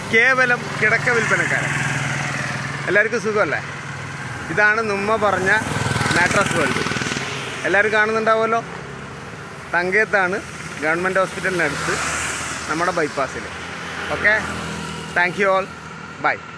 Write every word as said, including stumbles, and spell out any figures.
കേവലം കിടക്ക വിൽപ്പനക്കാരൻ. എല്ലാവർക്കും സുഖമല്ലേ? ഇതാണ് നുമ്മ പറഞ്ഞ മാട്രസ് വേൾഡ്. എല്ലാവരും കാണുന്നുണ്ടാവുമല്ലോ. തങ്കയത്താണ്, ഗവൺമെൻറ് ഹോസ്പിറ്റലിനടുത്ത്, നമ്മുടെ ബൈപ്പാസിൽ. Okay, thank you all, by.